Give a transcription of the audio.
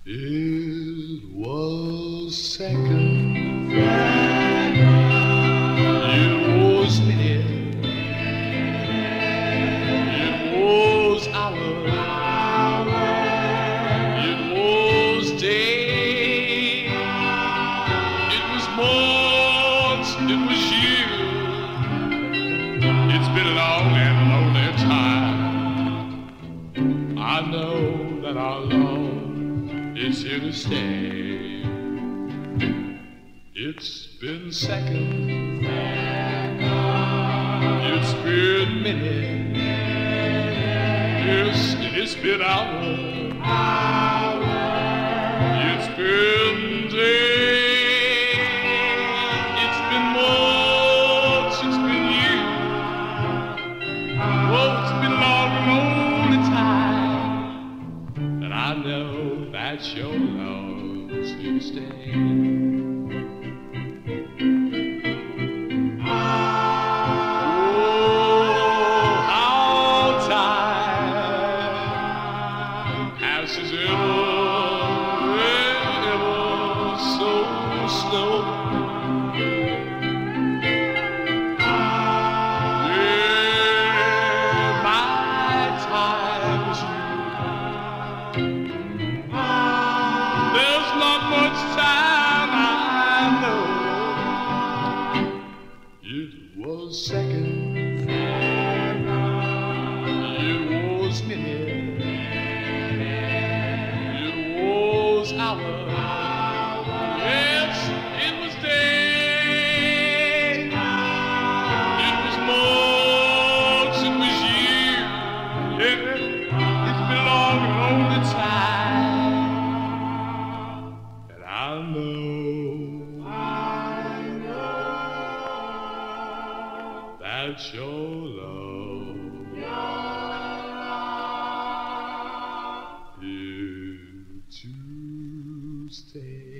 It was second. It was minute. It was hour. It was day. It was months. It was years. It's been a long and lonely time. I know that our love is here to stay. It's been second. It's been minute. Yes, it's been hour. It's been day. It's been months. It's been years. Oh, it's been long and lonely time. And I know that your love's here to stay. Oh, how time passes ever so slow. Yeah, my time's there's not much time, I know. It was second. It was minute. It was hour. Yes, it was day. It was months. It was years. Yeah, it's been a long and lonely time. And I know that your love here to stay.